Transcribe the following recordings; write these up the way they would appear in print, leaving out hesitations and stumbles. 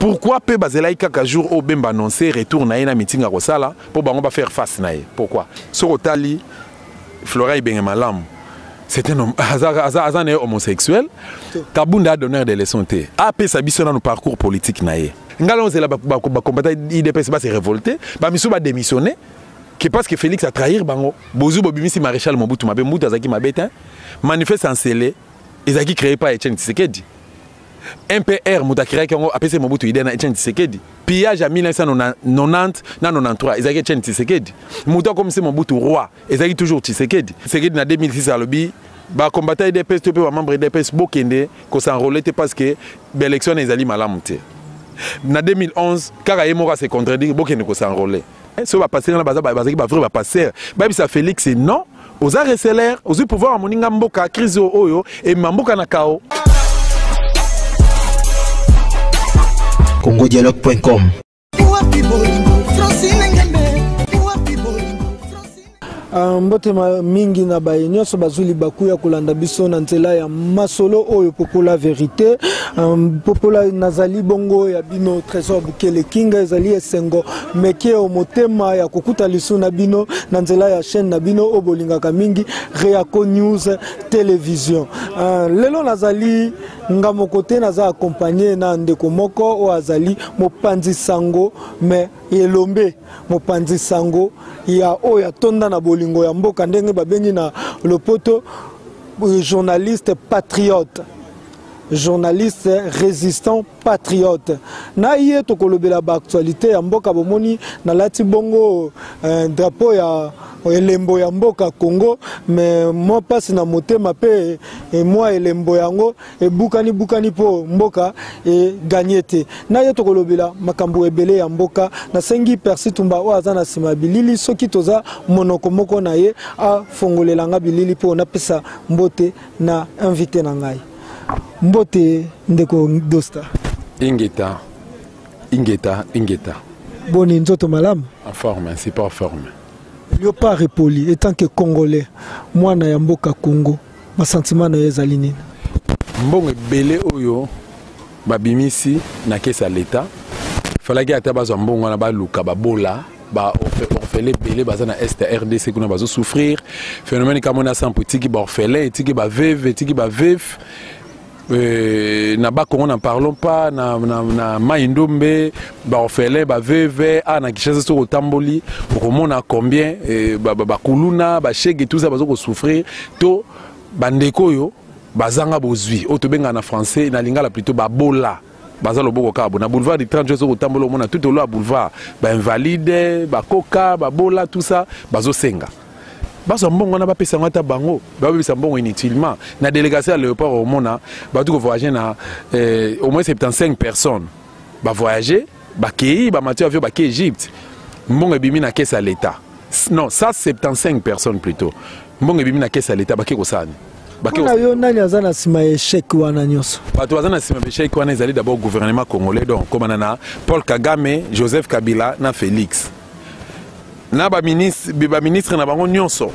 Pourquoi peut bazela kaka jour au bemba annoncer retour na na meeting à Rosala pour bango ba faire face na. Pourquoi? Sorotali Flora Ibenge Malam. C'est un homme homosexuel. Kabunda a donné des leçons. AP Sabiso dans nos parcours politiques naé. Ngalon c'est la combattant IDPS va se révolter, ba miso va démissionner. Qui parce que Félix a trahi bango. Bozu Bobimisi maréchal Mobutu mabe Mobutu azaki mabeta. Manifeste en scellé. Ezaki créé par Etienne Tshisekedi. MPR Mouta créé kongo APC Mobutu ide na Etienne Tshisekedi. Pillage à 1990 na 93 ezaki Etienne Tshisekedi. Mouta comme c'est Mobutu roi, ezaki toujours Tshisekedi. Tshisekedi na 2006 à lobby ba combattant IDPS to pe ba membre IDPS bokende ko s'enrôler parce que l'élection ezali malamu te. Na 2011 kaka yemora se contredire bokende ko s'enrôler. Si on va passer dans la base, on va passer. Ça Félix, c'est non. Aux arrêts salaires, aux pouvoirs à Moninga Mboka, crise Oyo et Mamboka Nakao. CongoDialogue.com. Mbotema mingi na baye nyonso bazuli bakuya kolanda biso na nzela ya masolo oyo popola vérité popola nazali bongo ya bino trésor bukele kinga ezali esengo meke o motema ya kokuta lisu na bino na nzela ya chaîne na bino obolingaka mingi Reako News télévision lelo nazali ngamo kote naza accompagné na ndeko moko o azali mopanzi sango mais elombe mopanzi sango ya oya tonda na bolingo ya mboka ndenge babengi na lopoto journaliste patriote journaliste résistant patriote na ye tokolobela ba actualité ya mboka bomoni na lati bongo drapeau ya elembo ya mboka Congo mais moi passe na motema pe et moi elembo yango e bukani po mboka e gagnete na ye tokolobela makambo ebele ya mboka na sengi Percy Tumba o azana sima bilili soki toza monoko moko na ye a fongolelanga bilili po na pesa mbote na invité na ngai mbote ndeko Dosta Ingeta boni nzoto malamu en forme c'est pas en forme Léopard Repoli étant que congolais moi na ya mboka Congo ma sentiment na ezali nini mbongo ebele oyo babimisi na kesa l'état falaki ata bazwa mbongo na baluka babola ba orphelin belé baza na est RDC kuna bazo souffrir phénomène comme on a sans petit ba orphelin etiki ba veuve etiki ba veuf na ba Congo n'en parlons pas na Maindombe ba orphelin ba veuve na Kinshasa sur Tamboli pour mona combien ba kuluna ba chèque et tout ça bazo souffrir to bandeko yo bazanga bozwi otobenga na français na lingala plutôt ba bola bazalo boko kabo na boulevard du 30 jours au Tambolo mona tout au long boulevard ba invalide ba coca ba bola tout ça bazo senga bazo mbongo na ba pesa ngata bango ba pesa mbongo inutilement na délégation à l'aéroport au mona ba tout voyager na au moins 75 personnes ba voyager ba kei ba matière avion ba kei Égypte mbongo ebimi na caisse à l'état non ça 75 personnes plutôt mbongo ebimi na caisse à l'état ba kei ko sani Kuna yo nani azana sima échec wana nyonso. Bato azana sima échec wana ezali d'abord gouvernement congolais donc comme na Paul Kagame, Joseph Kabila na Félix. Na ba ministre na bango nyonso.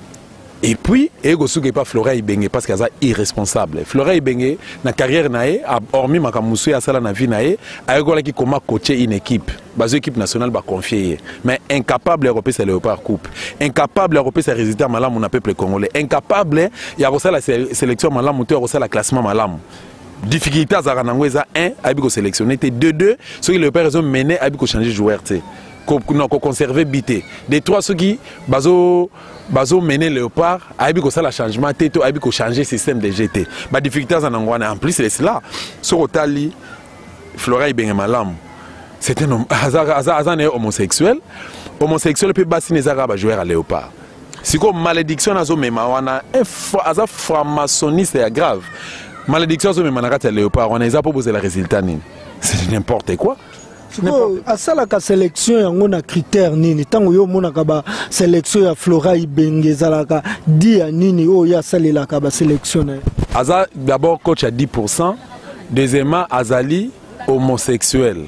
Et puis ego suke pas Flora Ibenge parce qu'aza irresponsable. Flora Ibenge na carrière nae hormis makamusu ya sala na vie nae ayegola ki comment coacher une équipe. Bazo équipe nationale ba confier mais incapable européen c'est Léopard coupe. Incapable européen c'est résultat malamu na peuple congolais. Incapable ya kosa la sélection malamu to kosa la classement malamu. Difficulté à Zaranangweza 1 abiko sélectionner 2 ceux qui le père ont mené abiko changer joueur t. Qu'on conserver bité des trois ceux qui bazo mener Léopard abiko ça la changement teto abiko changer système de GT ba difficulté à Zanangwana en plus c'est cela Sorotali Flora Ibenge Malam c'est un homme azan homosexuel peut bassiner Zara ba joueur à Léopard si comme malédiction nazo mema wana aza franc-maçonniste c'est grave malédiction nazo mema na kati ya Léopard on a za proposer le résultat nini c'est n'importe quoi. Asala ka sélection yango na critère nini tango yo mona ka ba sélection ya Flora Ibenge zalaka dia nini o ya salela ka ba sélectionner aza d'abord coach à 10%, deuxièmement azali homosexuel.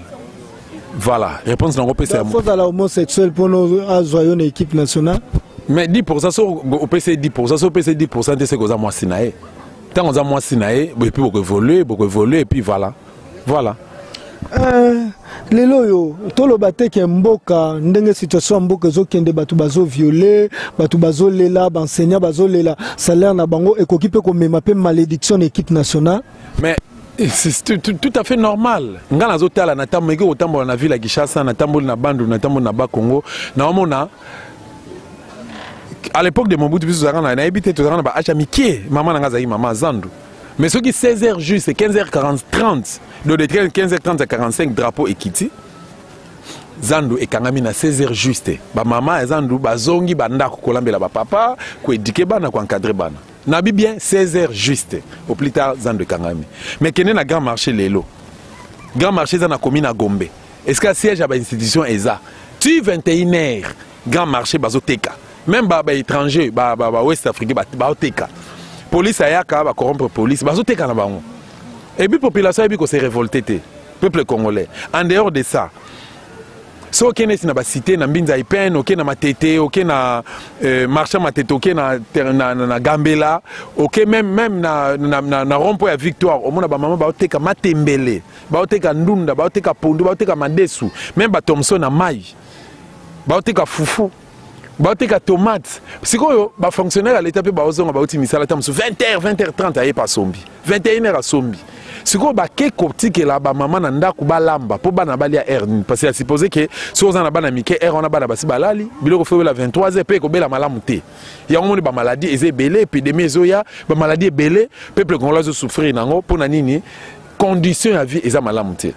Voilà, réponse dans l'OPC. Il faut aller homosexuel pour nous avoir une équipe nationale. Mais 10%, sur OPC 10%, sur OPC 10%, c'est ce que vous avez moi sinaé. Tant qu'on a moi sinaé, et puis beaucoup évoluer, et puis voilà. Voilà. lelo yo toloba te ke mboka ndenge situation mboka ezokende bato bazo violer bato bazo lela baenseignant bazo lela salaire na bango ekoki pe komema pe malédiction na équipe nationale. Mais c'est tout à fait normal. Nga nazotala na tambo eke otambola na ville ya Kinshasa na tambola na Bandundu na tambola na Bakongo na omona à l'époque de Mobutu biso zaka na ebité to zaka ba acha mikie maman na ngazai maman Zandu. Mais ce qui 16h juste 15h40 30 de 15h30 à 45 drapeau ekiti Zandu ekangami na 16h juste. Ba maman Zandu bazongi banda ko kolambela ba papa ko éduquer bana ko encadrer bana. Nabi bien 16h juste. Au plus tard Zandu ekangami. Mais kene na grand marché lelo. Grand marché za na commune à Gombe. Est-ce que siège à ba institution eza? Tu 21h grand marché bazoteka. Même ba étranger ba West Afrique ba oteka. Police ayaka ba corrompre police bazoteka na bango. Et puis population ebi ko se révolter té. Peuple congolais. En dehors de ça, so ok na ba cité na Mbinza Ipen, ok na Matete, ok na marchand Matete, ok na Gambela, ok même na rond-point à Victoire, au mona ba maman ba oteka Matembele, ba oteka Ndunda, ba oteka Pondu, ba oteka Madesu, même ba Thomson na Mai. Ba oteka Fufu. Baoteka tomate. Sikoyo ba fonctionnaire à l'état pe ba ozonga ba otimisa la tamsu 20h 20h30 aye pa sombi. 21h à sombi. Sikoyo ba ke koptike la ba maman na ndaku ba lamba po bana balia air parce que supposé que so ozana bana mike air on a bana basi balali biloko fo la 23h pe ko bela malamu te. Ya ngomoni ba maladie eze belé épidémie ezoya ba maladie belé peuple congolais zo souffrir nango pona nini condition ya vie eza malamu te.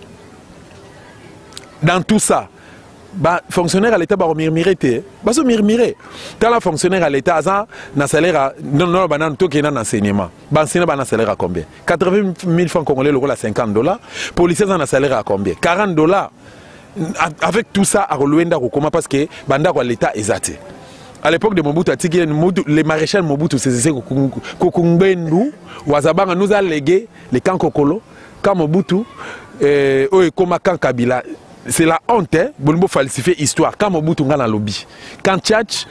Dans tout ça bah fonctionnaire à l'état ba murmurer te baso murmurer tant la fonctionnaire à l'état ça na salaire non banane to kena enseignement ba enseignant ba na salaire à combien 80 000 francs congolais le la $50 policiers na salaire à combien $40 avec tout ça à Rwanda comment parce que banda kwa l'état exact à l'époque de Mobutu atiki les maréchal Mobutu c'est Kokungbendu wazabanga nous a légué les camps Kokolo camp Mobutu comme camp Kabila. C'est la honte, hein, bon falsifier histoire. Quand Mobutu nga na lobby, quand Tchatch,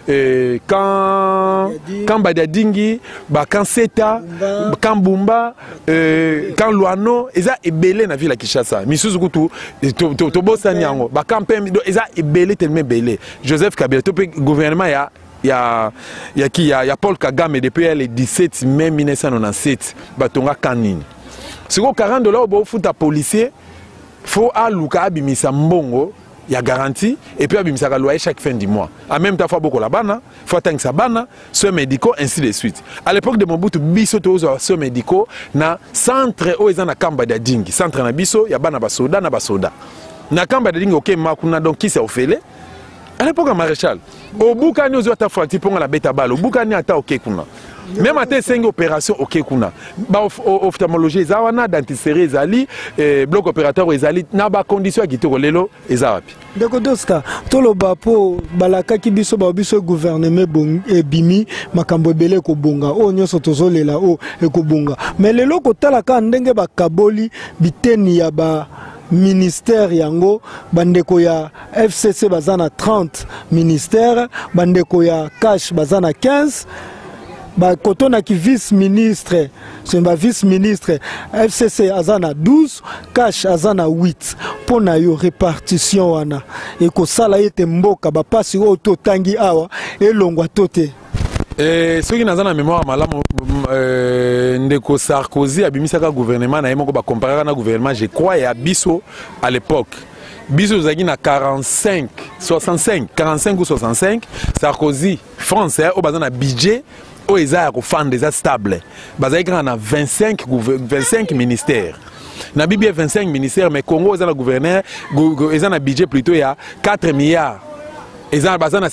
quand Badadingi, quand Seta, quand Bumba, quand Luano, ils a ébélé na ville à Kinshasa. Misuzu kutu, Tobo Sanyango, quand Pem, ils a ébélé tellement belé. Joseph Kabila, tout le gouvernement il y a Paul Kagame depuis le 17 mai 1997, batonga kanini. C'est quoi $40 au foot à policier? Faut aluka abimisa mbongo ya garantie et puis abimisa ka loyer chaque fin du mois. En même temps faut beaucoup la bana, faut attendre sa bana, soins médicaux ainsi de suite. À l'époque de Mobutu biso to soins médicaux na centre o ezana kamba da dingi, centre na biso ya bana basoda na basoda. Na kamba da dingi OK makuna donc qui s'est offert à l'époque maréchal. Au bukani ozo ata fracti ponga la beta balle, au bukani ata OK kuna. Même à tes 5 opérations, ok, kuna. Ophtalmologie, zawana, dentisterie, ezali, bloc opérateur, ezali, naba condition qui te relève, ezawapi. D'accord, Doska, tolo bapo, balaka ki biso gouvernement bon et bimi, makambo bele ko bonga, o nyoso tozole la o e ko bonga. Mais le loko talaka ndenge ba kaboli biteni ya ba ministère yango bandeko ya FCC bazana 30 ministères, bandeko ya cash bazana 15. Bah, quand on a qui vice-ministre, c'est un vice-ministre, FCC Azana 12, Cash Azana 8, pour na yo répartition wana. Et que ça là était mboka, bah pas si auto tangi awa, et longwa tote. Ceux qui n'ont pas la mémoire, Ndeko Sarkozy a mis ça gouvernement, na yemoko ba comparer na gouvernement, je crois, et à Bisso à l'époque. Biso Zagui na 45 ou 65, Sarkozy, français, au bazan a budget. Au Eza a déjà stable. Bazaïk a 25 ministères. Na Bibi 25 ministères, mais Congo est un gouverneur, ils ont un budget plutôt il y a 4 milliards. Ils ont a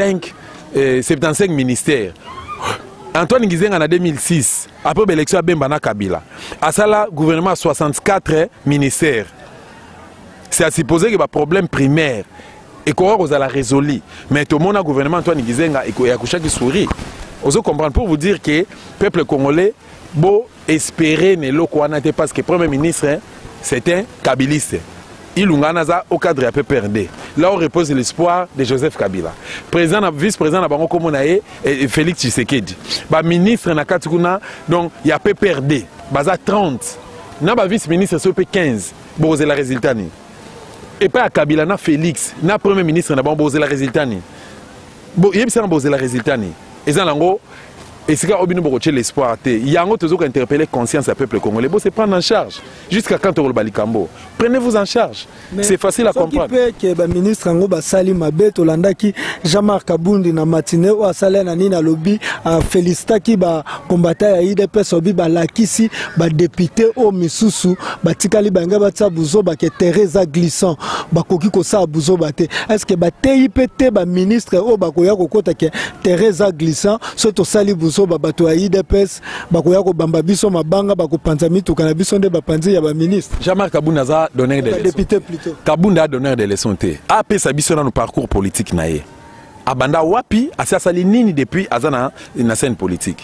75 ministères. Antoine Ngizeng en 2006, après l'élection à Bembana Kabila. À ça là, gouvernement a 64 ministères. C'est à supposer que le problème primaire et qu'on a résolu. Mais tout le monde a gouvernement Antoine Ngizeng et a couché qui sourit. Vous comprenez pour vous dire que le peuple congolais beau espérer ne l'okouana parce que le Premier ministre c'est un kabiliste. Il a au cadre de PPRD. Là on repose l'espoir de Joseph Kabila. Président, vice-président de Bango Komonae et Félix Tshisekedi. Ministre na Katukuna donc il y a PPRD. Baza 30. na ba vice-ministre so pe 15 boze la résultat ni et pas à Kabila na Félix na premier ministre na boze la résultat ni bo yebisa na boze la résultat ni ezalango et c'est quand obino boko l'espoir te yango tozo interpeller conscience à peuple congolais bo c'est prendre en charge jusqu'à quand on balikambo prenez-vous en charge c'est facile à comprendre que ba ministre ngo ba sali mabe to landaki Jean-Marc Kabundi na matinée o asala na nina lobby a félicitaki ba combattant ya IDPS obi ba lakisi ba député o misusu ba tikali banga ba tsa buzo ba ke Teresa glissant ba koki ko sa buzo ba te est-ce que ba TIPT ba ministre o ba koya ko kota ke Teresa glissant so to sali buzo bato ya IDPS bakoya ko bamba biso mabanga bako panza mituka na biso nde bapanzi ya ba ministre Jean-Marc Kabunda za donneur de leçons député plutôt Kabunda donneur de leçons te AP sa biso na no parcours politique na ye abanda wapi asasali nini depuis azana na scène politique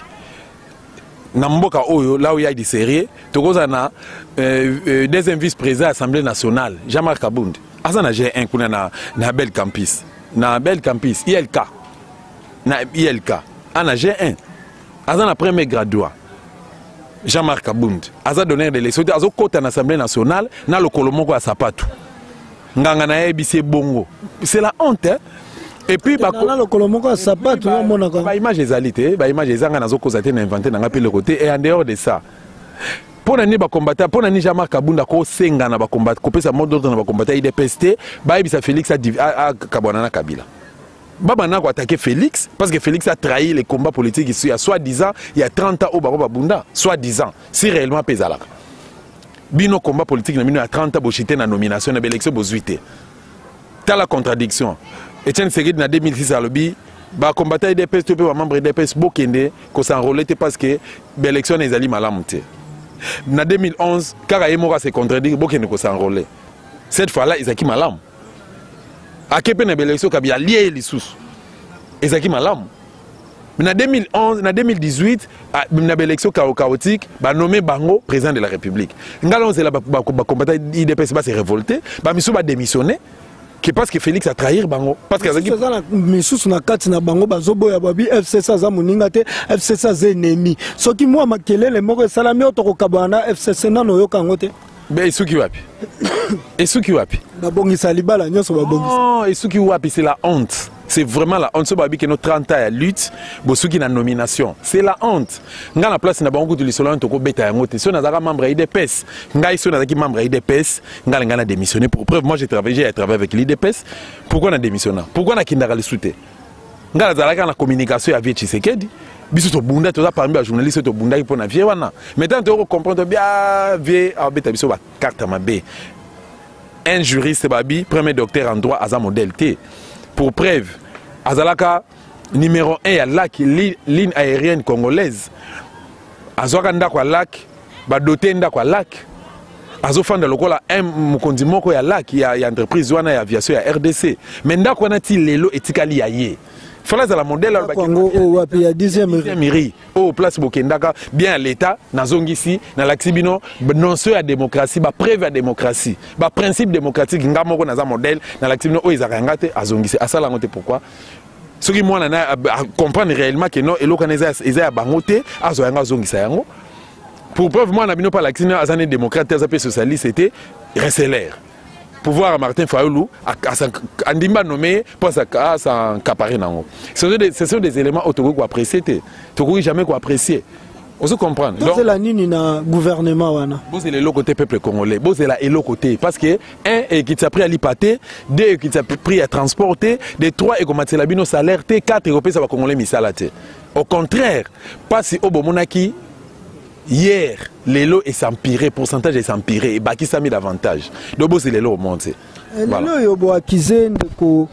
na mboka oyo là où il y a des séries tokoza na deuxième vice-président Assemblée nationale Jean-Marc Kabunda azana G1 kuna na Bel Campus ILK na ILK ana G1 Azan a premier graduat Jean-Marc Kabunda Azan donné des leçons Azan côté en Assemblée nationale na le kolomoko à Sapatu nganga na ebisi bongo c'est la honte hein? Et puis na le kolomoko à Sapatu ba image ezalité ba image ezanga nazo kozate na inventé na ngapi le côté et en dehors de ça pour nani ba combattant pour nani Jean-Marc Kabunda ko senga na ba combattre ko pesa mode d'ordre na ba combattant IDPST ba ebisa Félix a Kabwana na Kabila Baba n'a attaqué Félix parce que Félix a trahi les combats politiques ici. Il y a soi-disant, il y a 30 ans au Baba Bunda. Soi-disant, si réellement Pézala. Bino combat politique, il y a 30 ans pour chiter la nomination de l'élection pour 8. T'as la contradiction. Etienne Segued, en 2006, à l'obbi, bah combattant IDPS, tu peux membre IDPS, Bokende, qu'on s'enrôle parce que l'élection est allée mal. En 2011, Karaïmora s'est contredit, Bokende qu'on s'enrôle. Cette fois-là, ils ont qui malam. A kepe na belection kabia lié les sous ezaki malam mais en 2011 en 2018 na belection chaotique ba nommé bango président de la République ngalo c'est la ba combattant IDPS ba se révolter ba miso ba démissionner que parce que Félix a trahir bango parce que ezaki misusu na kati na bango bazoboya babi FCC za muninga te FCC za ennemi soki moi makelele moko salami otoko kabana FCC nano yoka ngote mais Isuki wapi Isuki wapi babongisa libala nyonso babongisa non Isuki wapi c'est la honte c'est vraiment la honte so babi que nos 30 ans à lutte bosuki na nomination c'est la honte nga na place na bango de lisolo to ko beta yango te so na zaka membre IDPS nga iso na zaki membre IDPS nga na démissionné pour preuve moi j'ai travaillé avec l'IDPS pourquoi na démissionné pourquoi na kindaka le souté nga na zalaka na communication avec Tshisekedi biso to bunda to za parmi ba journaliste to bunda pour na vie wana maintenant to comprendre bien vie abeta biso ba carte mabe un juriste babi premier docteur en droit aza modèle T pour preuve azalaka numéro 1 ya LAC ligne aérienne congolaise azwaka ndako ya LAC ba doté ndako ya LAC azofanda lokola mukonzi moko ya LAC ya entreprise wana ya aviation ya RDC mais ndako wana ti lelo etikali ya ye fallait la modèle il y a 10e mairie au place Bokendaka bien à l'état nazongisi na laxibino non ce à démocratie ba preuve à démocratie ba principe démocratique ngamoko naza modèle na laxibino o izakangate azongisi asala ngote pourquoi ce qui moi na comprendre réellement que non eloko na eza bangote azoyanga azongisa yango pour preuve moi na bino pas laxibino azane démocrate azapé socialiste c'était Receler pouvoir à Martin Fayoulou à Ndimba nommé pour s'encaparer nango. Ce sont des éléments autour qu'on apprécie, tu jamais qu'on apprécier. On se comprend. Donc c'est la nini na gouvernement wana. Bon c'est le côté peuple congolais. Bon c'est la et côté parce que un qui t'a pris à l'hypaté, deux qui t'a pris à transporter, des trois et comment c'est la bino salaire, quatre et ça va congolais misalate. Au contraire, pas si au Bomonaki hier, les lots est empiré, pourcentage est empiré, et Baki ça mis davantage. Donc, c'est les lots au monde. Les lots sont accusés de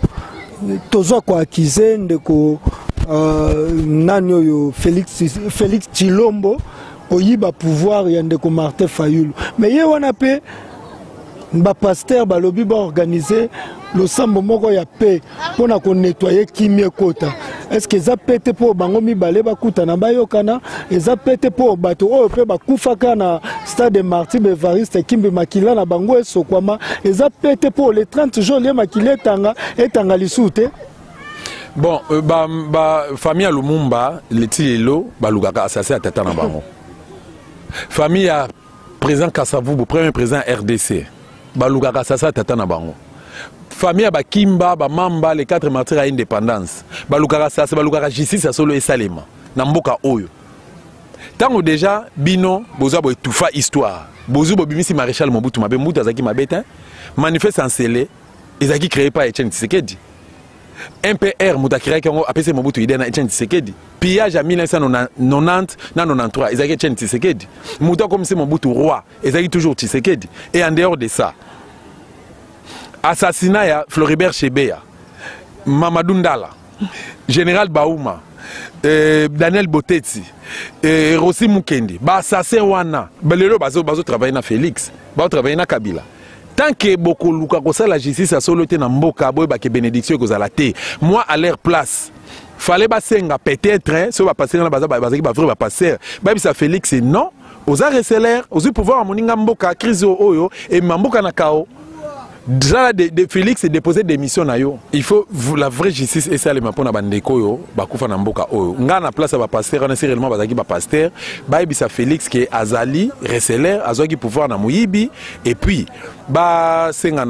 Félix Tshilombo, il y a pouvoir, il y a Martin Fayoulou. Mais il y a un peu de pasteur, le lobby organisé, le sambo moko ya paix pour nettoyer Kimie Kota. Est-ce que ça pète pour bangomi balé bakuta na bayokana et ça pète pour bato o pe bakufaka na stade de Martyr Bevariste Kimbe Makila na bango esokwama et ça pète pour les 30 jours les Makila etanga lisute. Bon famille à Lumumba les tilelo balugaka assassin à tata na bango. Famille à président Kassavubu, premier président RDC. Baluka Kassasa tata na bango. Famille à Bakimba, Bamamba, les 4 martyrs à l'indépendance. Baluka Kassasa, Baluka justice à solo et salema. Namboka oyo. Tango déjà bino boza bo étouffa histoire. Bozu bo bimisi maréchal Mobutu mabe Mobutu azaki mabeta. Manifeste en scellé. Ezaki créé par Etienne Tshisekedi. MPR Moutakira Kango APC Mobutu idena Etienne Tshisekedi. Pillage à 1990 na 93 Ezaki Etienne Tshisekedi. Mouta comme c'est Mobutu roi, Ezaki toujours Tshisekedi. Et en dehors de ça, assassinat ya Floribert Chebeya, Mamadou Ndala, Général Baouma, Daniel Botetsi, Rossi Mukendi, ba assassin wana, belelo bazo travailler na Félix, bazo travailler na Kabila. Tant que beaucoup luka kosa la justice a solo te na mboka boy ba ke bénédiction kozala te. Moi à leur place, fallait ba senga peut-être so ba passer na baza ba vrai ba passer. Ba bisa Félix non, aux arrêter aux pouvoir moninga mboka crise oyo et mboka na kao. Déjà de Félix est déposé démission na yo. Il faut la vraie justice et ça les mapona bandeko yo bakufa na mboka oyo. Nga na place ba pasteur na réellement bazaki ba pasteur, ba bisa Félix qui azali reseller azoki pouvoir na muyibi et puis ba senga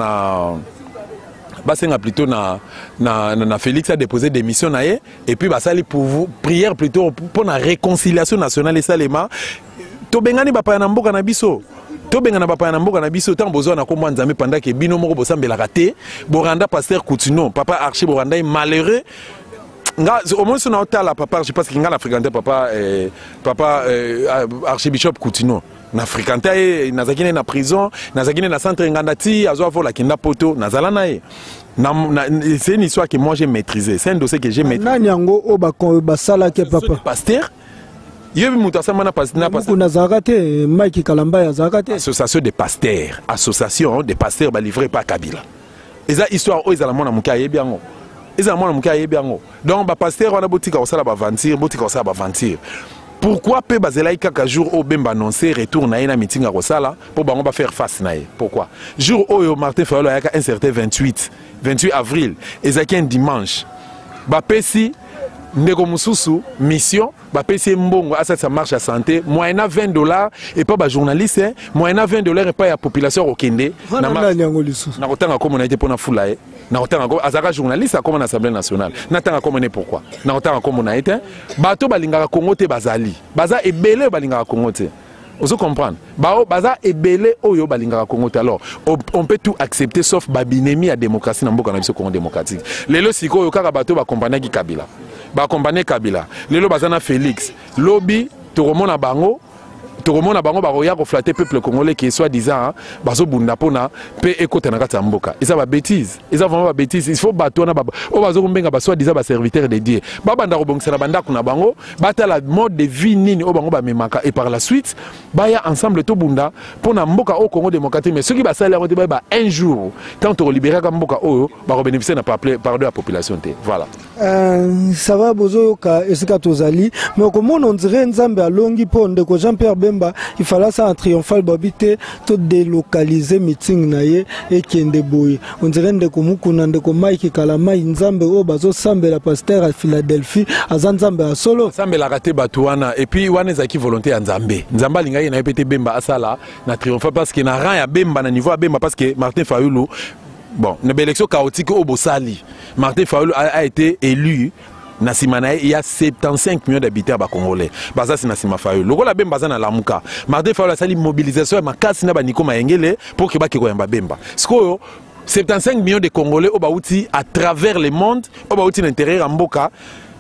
plutôt na Félix a déposé démission na ye et puis ba sali pour prière plutôt pour la réconciliation nationale et salema to bengani ba pa na mboka na biso. Tobengana papa na mboka na biso tant besoin na komba nzambe pendant que bino moko bosambela raté boranda pasteur Coutinho papa archi boranda est malheureux nga au moins son hôtel papa je pense qu'il nga fréquenté papa archibishop Coutinho na fréquenté nazakine na prison nazakine na centre ngandati azo vola kinda poto nazala na ye c'est une histoire que moi j'ai maîtrisé, c'est un dossier que j'ai maîtrisé. Nani yango o ba sala ke papa pasteur Yebi mutasama na pasteur na zakate Mike Kalamba ya zakate association de pasteurs ba livré par Kabila. Eza histoire o ezala mona muka yebi yango. Eza mona muka yebi yango. Donc ba pasteur wana botika osala ba ventir, botika osala ba ventir. Pourquoi pe bazela kaka jour au Bemba annoncé retour na ina meeting à Rosala pour bango ba faire face na ye. Pourquoi? Jour au Martin Fayolo yaka un certain 28 avril, ezaki un dimanche. Ba pesi ndeko mususu mission ba pesi mbongo asa ça marche à santé moyena $20 et pas ba journaliste moyena $20 et pas ya population okende na kotanga comme on a été pour na fulae na kotanga comme azaka journaliste comme en assemblée nationale na tanga comme on est pourquoi na kotanga comme on a été bato balingaka Congo te bazali baza ebele balingaka Congo te. Vous comprenez? Baza ebele oyo balingaka Congo te. Alors on peut tout accepter sauf babinémie à démocratie na mboka na biso Congo démocratique. Lelo siko yo kaka bato ba compagnie ki Kabila. Ba compagnie Kabila. Lelo bazana Félix. Lobby toromona bango baroya ko flatter peuple congolais qui est soi-disant bazo bunda pona pe ekota na kati ya mboka. Eza ba bêtise. Eza vraiment ba bêtise. Il faut bato na baba. O bazo kumbenga ba soi-disant ba serviteur de Dieu. Ba banda ko bongisa na banda kuna bango, bata la mode de vie nini o bango ba memaka et par la suite baya ensemble to bunda pona mboka au Congo démocratique mais ceux qui ba sala ko ba un jour tant to libérer ka mboka oyo ba ko bénéficier na par de la population té. Voilà. Ça va bozo ka esika tozali mais comment on dirait nzambe alongi ponde ko Jean-Pierre Bemba il fallait ça en triomphal babité tout délocaliser meeting naie et kende boy on dirait ndeko mukuna ndeko Mike Kalama nzambe o bazo sambela pasteur à Philadelphie azanzambe a solo sambela raté batuana et puis wana zaki volonté ya nzambe nzamba linga na pété Bemba asala na triomphal parce que na rang ya Bemba na niveau ya Bemba parce que Martin Fayulu bon une élection chaotique au Bossali Martin Fayulu a été élu Nasimanae, il y a 75 millions d'habitants à Congolais. Baza c'est Nassima Fayulu. Le rôle Bemba na Lamuka. Martin Fayulu a sali mobilisation et makasi na baniko maengele pour que ba kiko yamba Bemba. Sko 75 millions de Congolais au baouti à travers le monde, au baouti l'intérieur mboka.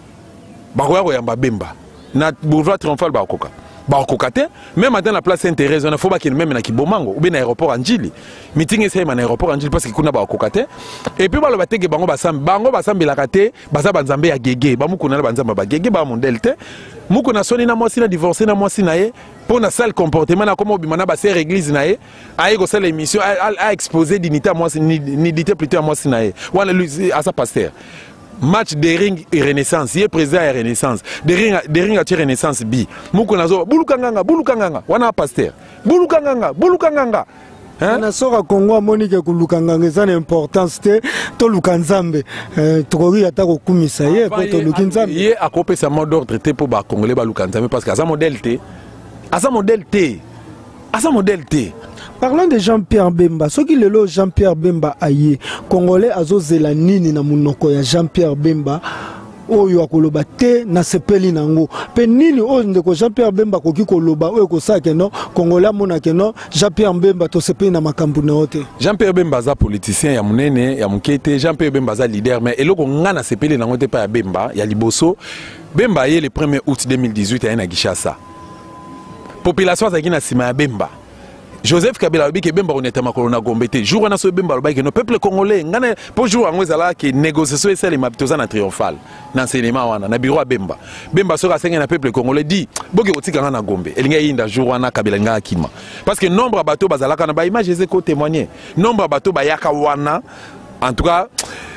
Ba ko yamba Bemba. Na boulevard triomphal ba koka. Ba kokate même dans la place intérieure on faut pas qu'il même na Kibomango ou bien aéroport Anjili meeting essaye na aéroport Anjili parce que kuna ba kokate et puis ba lo bateke bango basambe la kate baza banzambe ya gege ba mukuna na banzamba ba gege ba mondelte mukuna soni na mwasi na divorcer na mwasi na ye pour na sale comportement na comme obimana ba ser église na ye a ego sale émission a exposer dignité à mwasi nudité plutôt à mwasi na ye wala lui à sa pasteur. Match de ring et renaissance, il est président et renaissance. De ring à renaissance bi. Mukunazo bulukanganga, wana pasteur. Bulukanganga. Na sora Congo Monique kulukanganga ça l'importance to lukanzambe. Trori atako kumisa ye pour to lukinzambe. Ye akopé sa mot d'ordre pour ba congolais ba lukanzambe parce que ça modèle T. asa modèle T. Parlons de Jean-Pierre Bemba. Ce qui est le Jean-Pierre Bemba aïe, Congolais azo zelanini na munoko ya Jean-Pierre Bemba. Oyo akoloba te na sepeli nango. Pe nini o ndeko Jean-Pierre Bemba koki koloba oyo kosaka no Congolais mona ke no Jean-Pierre Bemba to sepeli na makambu na ote. Jean-Pierre Bemba za politicien ya munene ya mukete, Jean-Pierre Bemba za leader mais eloko nga na sepeli nango te pa ya Bemba ya liboso. Bemba ye le 1er août 2018 à Kinshasa. Population za kina sima ya Bemba. Joseph Kabila lobi ke Bemba oneta makolo na Gombe te. Jour na so Bemba lobi ke no peuple congolais ngana pour jour ango ezala ke négociation esale mabitoza na triomphal na enseignement wana na bureau Bemba. Bemba so ka senga na peuple congolais dit boke otika na Gombe. Elinga yinda jour wana Kabila nga akima. Parce que nombre bateau bazalaka na ba image ezeko témoigner. Nombre bateau bayaka wana en tout cas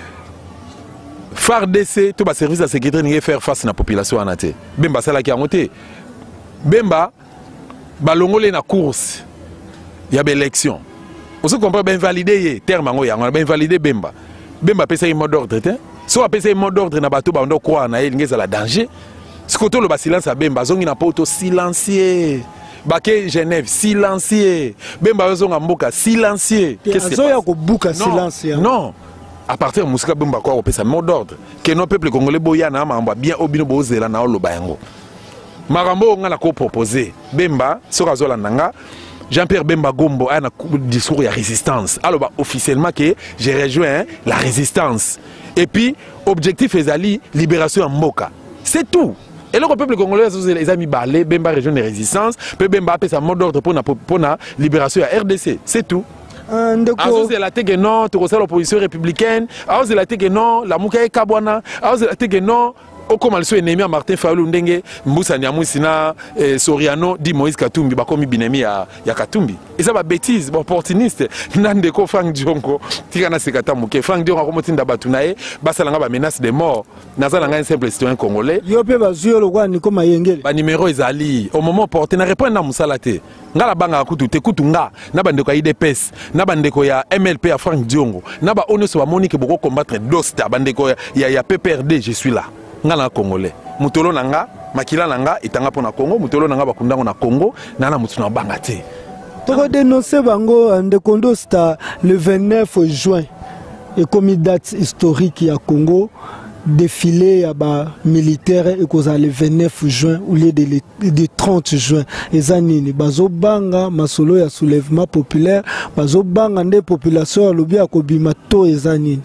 FARDC tout ba service de sécurité n'ingé faire face na population wana te. Bemba sala ki angote. Bemba balongole na course. Il y a une élection. On se comprend bien valider terme on a bien validé Bemba. Bemba pèse un mot d'ordre te. Soit pèse un mot d'ordre na bateau ba on croit na il ngeza la danger. Ce que le silence à Bemba zongi na poto silencieux. Baké Genève silencieux. Bemba zonga mboka silencieux. Qu'est-ce que c'est ko buka silencieux? Non. À partir de Moussika Bemba quoi on pèse un mot d'ordre. Que nos peuple congolais boya na mamba bien obino bozela na lo bayango. Marambo on a ko proposer Bemba sera zola nanga. Jean-Pierre Bemba Gombo a un discours de résistance. Alors, officiellement, que j'ai rejoint la résistance. Et puis, objectif est la libération en Moka. C'est tout. Et le peuple congolais, les amis Balé, Bemba région de résistance, puis Bemba a sa mot d'ordre pour la libération à RDC. C'est tout. C'est la tête non, tu reçois l'opposition républicaine. C'est la tête non, la Mouka est Kabwana. C'est la tête non. Au comme elle soit ennemi à Martin Fayulu Ndenge, Moussa Nyamoussina, Soriano, dit Moïse Katumbi, bakomi binemi à Katumbi. Et ça va bêtise, opportuniste. Nandeko Frank Diongo, Tirana Sekata Mouké, Frank Diongo a remonté d'Abatunae, Basalanga ba menace de mort. Nazalanga un simple citoyen congolais. Yope Bazuyo le roi Nico Mayengele. Ba numéro Ezali, au moment porté, n'a répondu à Moussalate. Ngala banga akutu te kutunga, na bandeko ya IDPS, na bandeko ya MLP à Frank Diongo, na ba ono so Monique boko combattre Dosta, bandeko ya PPRD, je suis là. Ngala Congolais mutolo nanga makila nanga itanga pona Congo mutolo nanga bakundango na Congo nana mutuna banga te toko dénoncer bango de Kondo sta le 29 juin et comme date historique ya Congo défilé ya ba militaire et koza le 29 juin ou lieu de 30 juin ezanini bazo banga masolo ya soulèvement populaire bazo banga nde population lobi akobima to ezanini.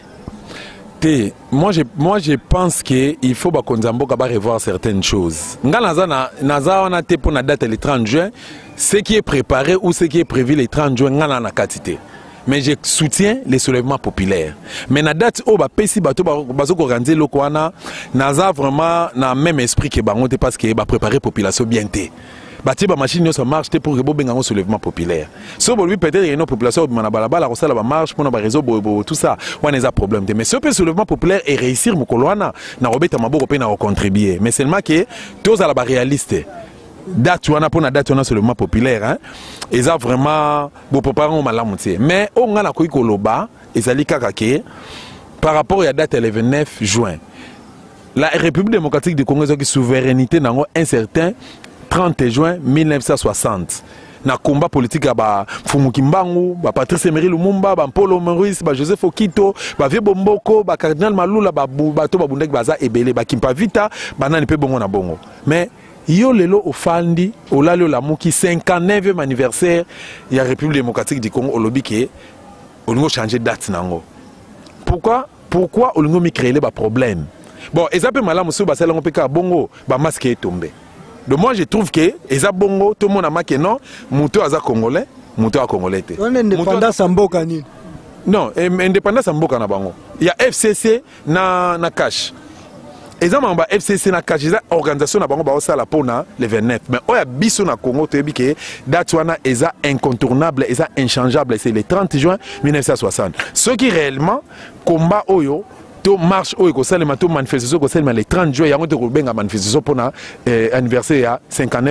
Moi je pense qu'il faut revoir certaines choses. Naza on a été pour la date le 30 juin, ce qui est préparé ou ce qui est prévu le 30 juin ngana na quantité. Mais je soutiens les soulèvements populaires. Mais la date où pesi bato bazoko organiser lokwana naza vraiment na même esprit que bango parce que ba préparer population bien té. Bati ba machine ça marche pour que bobenga un soulèvement populaire. So lui peut-être il y a une population qui na balabala ko sala ba marche pour na ba réseau tout ça. On a des problèmes mais ce que soulèvement populaire et réussir mo kolwana na robeta maboko pe na contribuer. Mais seulement que tous à la réaliste. Date on a pour na date on a soulèvement populaire hein. Et ça vraiment bo préparer on malamuté. Mais on a la ko koloba ezali kaka ke par rapport à la date le 29 juin. La République démocratique du Congo qui souveraineté nango incertain 30 juin 1960. Na combat politique ba Fumuki Mbangu, ba Patrice Emery Lumumba, ba Mpolo Maurice, ba Joseph Okito, ba Vie Bomboko, ba Cardinal Malula, ba to ba Bundek baza ebele, ba Kimpa Vita, ba nani pe bongo na bongo. Mais yo lelo ofandi, olalo la muki 59e anniversaire ya République démocratique du Congo olobi ke olingo changer date nango. Pourquoi olingo mi créer ba problème. Bon, ezapé malamu so ba salango pe ka bongo, ba masque est tombé. Donc moi je trouve que Eza Bongo, tout le monde a marqué non, Mouto Aza Congolais, Mouto a Congolais. On est indépendance en Mboka ni. Non, indépendance en Mboka na bango. Il y a FCC na cash. Eza mamba FCC na cash, eza organisation na bango ba osala pona le 29. Mais oya biso na Congo to ebike date wana eza incontournable, eza inchangeable, c'est le 30 juin 1960. Ce qui réellement combat oyo to marche au écossais to manifestation écossais le 30 juin yango to benga manifestation pour anniversaire ya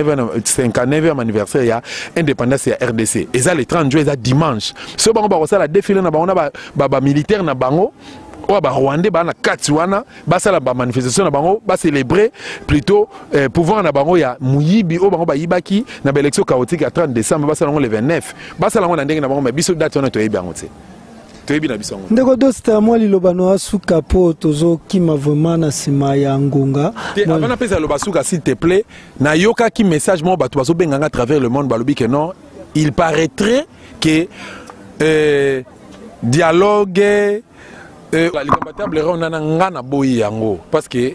59e anniversaire ya indépendance ya RDC et ça le 30 juin ça dimanche so bango ba la défilé na bango na ba militaire na bango ba Rwandais ba na kati wana ba sala ba manifestation na bango ba célébrer plutôt pouvoir na bango ya muyibi o bango ba yibaki na ba élection chaotique à 30 décembre ba sala ngo le 29 ba sala ngo na ndenge na bango mais biso date wana to yebi yango te to yebi na biso ngo ndeko dosta moi lilobano asuka po tozo kima vraiment na sima ya ngonga avant na pesa lo basuka s'il te plaît na yoka ki message mo bato bazo benganga à travers le monde balobi que non il paraîtrait que dialogue la table ronde na boyi yango parce que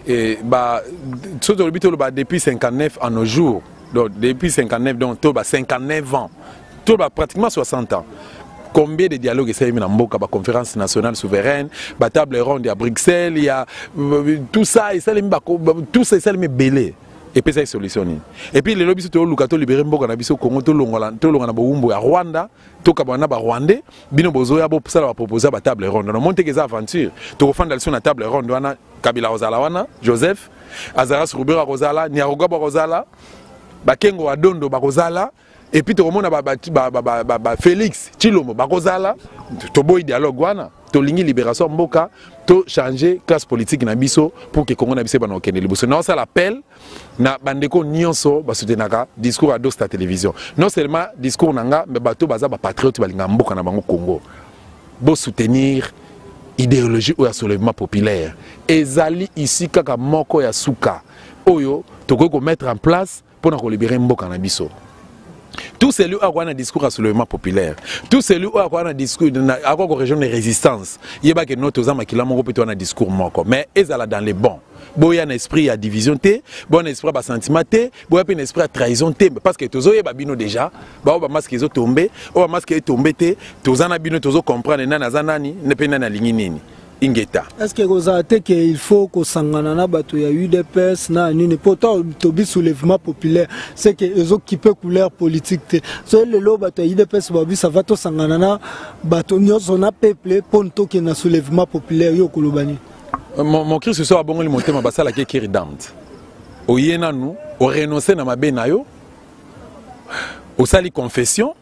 depuis 59 en nos jours donc depuis 59 donc to 59 ans to pratiquement 60 ans combien de dialogues ça y na mboka ba conférence nationale souveraine ba table ronde à Bruxelles il y a tout ça et ça tout ça me belé et puis ça solutionné et puis les lobbies to luka to libérer mboka na biso Congo to longa na bowumbu ya Rwanda to kabana ba Rwandais bino bozo ya bo sala ba proposer ba table ronde no monte que ça aventure to fanda sur na table ronde wana Kabila Rozala wana Joseph Azaras Rubera Rozala Nyaruga Rozala Bakengo Adondo Rozala et puis to mona ba Félix Tshilombo Rozala to boy dialogue wana to lingi libération mboka to changer classe politique na biso pour que Congo na biso bana okende liboso na ça l'appel na bandeko nyonso basutenaka discours à Dosta télévision non seulement discours nanga mais bato baza ba patriote balinga mboka na bango Congo bo soutenir idéologie ou ya soulèvement populaire ezali ici kaka moko ya suka oyo to ko mettre en place pour na ko libérer mboka na biso. Tout celui qui a un discours à soulèvement populaire, tout celui qui a un discours à la région de résistance, il y a que notre âme qui l'a un discours moko, mais ils sont dans les bons. Bon, il y a un esprit à division, bon esprit à sentiment, bon un esprit à trahison, parce que tous les babino déjà, bah on masque ils ont tombé, on masque ils tombé, tous les babino tous comprendre nana zanani, ne peut nana lignini. Est-ce que vous avez qu'il faut que Sanganana bato ya UDPS na une pourtant tobi soulèvement populaire c'est que les autres qui peuvent couleur politique c'est le lot bato UDPS babi ça va to Sanganana bato nyoso na peuple ponto que na soulèvement populaire yo kolobani mon cri ce soir bon le monter ma basala qui est redempte o yena nous o renoncer na mabe na yo o sali confession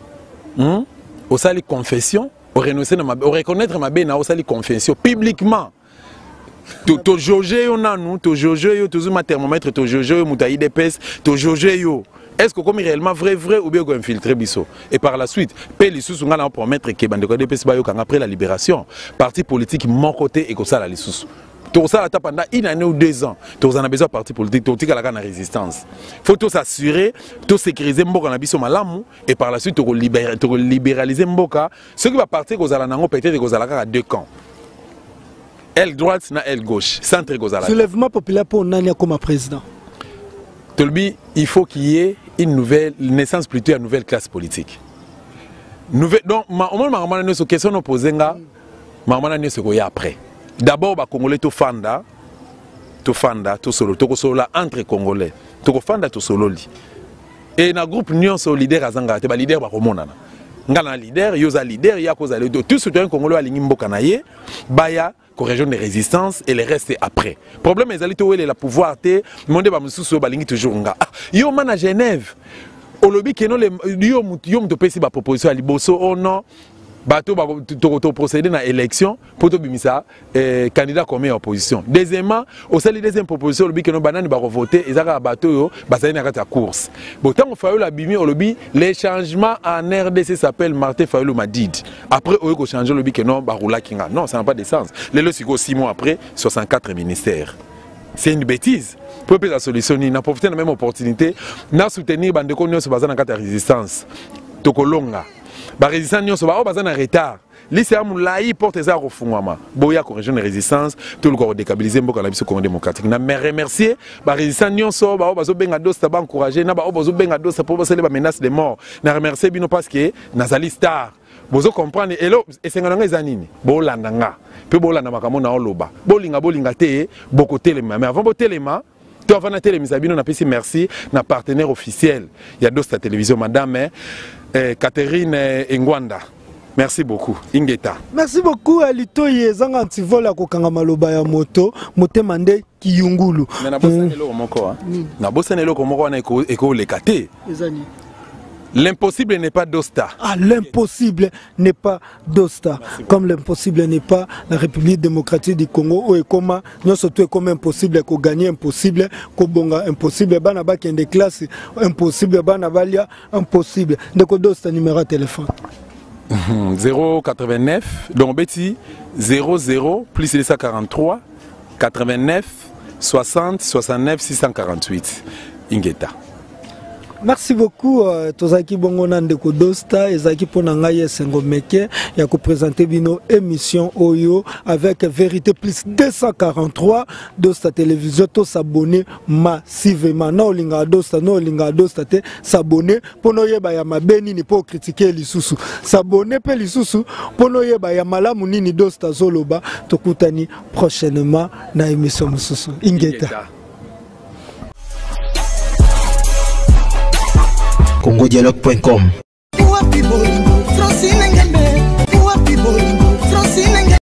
o sali confession au reconnaître ma bena au sali confession publiquement to jauger yo nanu to jauger yo toujours ma thermomètre to jauger yo mutaï d'épaisse to jauger yo est-ce que comme réellement vrai ou bien go infiltrer biso et par la suite paix les sous ngana promettre que bande ko d'épaisse ba yo quand après la libération parti politique mon côté et que ça la les sous tout ça pendant une année ou 2 ans tout ça a besoin de parti politique tout tika la résistance faut tout s'assurer tout sécuriser mboka na biso malamu et par la suite tout libéraliser mboka ce qui va partir aux alanango peut-être aux alaka à 2 camps aile droite na aile gauche centre gozala soulèvement populaire pour nania comme président Tolbi il faut qu'il y ait une nouvelle naissance plutôt une nouvelle classe politique nouvelle donc au moment où question nous poser nga maman ne ce qu'il y a après. D'abord, les Congolais to fanda, to solo, to solo entre Congolais, to fanda to solo li. Et na groupe Union so leader azanga, te ba leader ba komonana. Ngana leader, yoza leader, ya koza le tout soutien Congolais alingi mboka na ye, baya ko région de résistance et le reste après. Problème ezali to wele la pouvoir te, monde ba mususu ba lingi toujours nga. Yo man à Genève. Au lobby que non les yo to pesi ba proposition à liboso oh non. Bateau to procéder à l'élection pour to bimisa candidat comme opposition. Deuxièmement, au sein de deuxième proposition le que nos bananes ba voter et ça bateau yo basali na kata course. Bon tant on fait la bimi au lobby les changements en RDC s'appelle Martin Fayulu Madid. Après on ko changer le lobby que non ba roula kinga. Non, ça n'a pas de sens. Les le 6 mois après 64 ministères. C'est une bêtise. Pour la solution, ni n'a profité de la même opportunité, n'a soutenir bande ko nyonso bazana kata résistance. Tokolonga. Ba résistance nyonso ba bazana retard. Lycée Moulaï porte ça au fungwama. Boya ko région de résistance, tout le corps déstabiliser mboka na biso Congo démocratique. Na me remercier ba résistance nyonso ba bazo benga dosta ba encourager na ba bazo benga dosta pour baser ba menace de mort. Na remercier bino parce que nazali star. Bozo comprendre elo esenga nga ezanini. Bo landa nga. Pe bo landa makambo na oloba. Bolinga te boko telema. Mais avant bo telema tu as fait la télévision, on a fait merci na partenaire officiel. Il y a d'autres télévisions, madame Catherine Ngwanda. Merci beaucoup. Ingeta. Merci beaucoup Alito Yezanga Antivola Kokanga Maloba ya moto, Motemande Kiyungulu. Mais na bossa nelo moko na bossa nelo komoko na eko lekate. Ezani. L'impossible n'est pas Dosta. Ah, l'impossible n'est pas Dosta. Comme l'impossible n'est pas la République démocratique du Congo. Et comment nous sommes comme impossible qu'on gagne impossible, qu'on bonga impossible, bana ba qui des classes impossible, bana balia impossible. Donc Dosta numéro de téléphone. 089 donc Betty 00 plus 243 89 60 69 648 Ingeta. Merci beaucoup Tozaki Bongonan de Dosta et Zaki Ponangaye Sengomeke et à présenter bino émission Oyo avec Vérité plus 243 Dosta télévision to s'abonner massivement no linga Dosta te s'abonner pour no yeba ya mabeni ni pour critiquer lisusu s'abonner pe lisusu pour no yeba ya malamu nini Dosta zoloba tokutani prochainement na émission mususu Ingeta. congodialogue.com